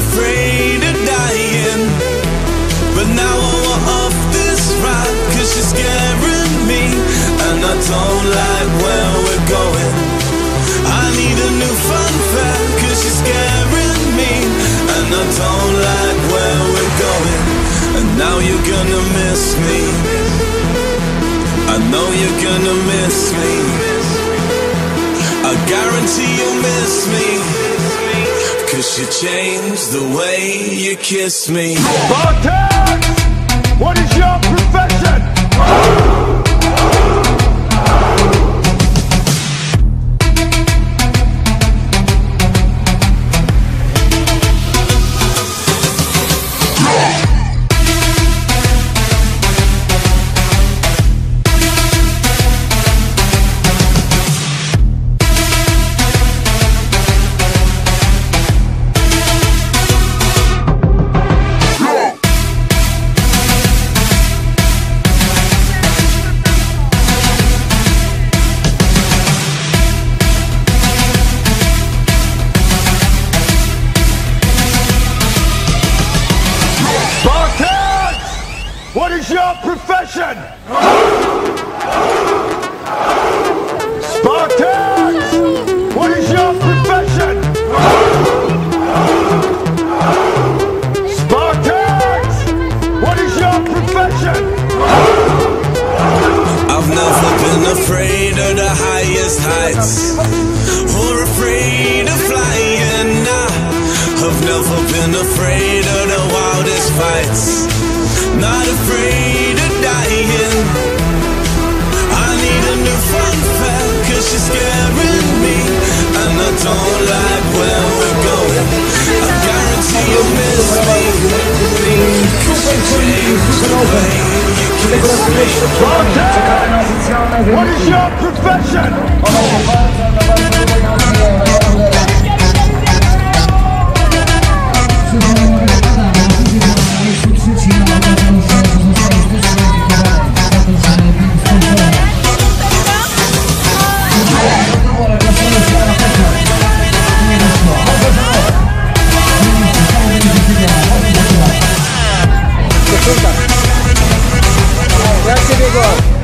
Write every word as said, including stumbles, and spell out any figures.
afraid of dying, but now I want off this ride, cause you're scaring me, and I don't like where we're going. I need a new fun fact, cause you're scaring me, and I don't like where we're going. And now you're gonna miss me, I know you're gonna miss me, I guarantee you'll miss me, cause you changed the way you kiss me. Spartan! What is your profession? What is your profession? Spartans! What is your profession? Spartans! What is your profession? I've never been afraid of the highest heights, or afraid of flying. I've never been afraid of the wildest fights, not afraid of dying. I need a new fun fact, cause you're scaring me, and I don't like where we're going. I guarantee you'll miss me, cause you changed the way you kiss me. What is your profession? Grazie Diego.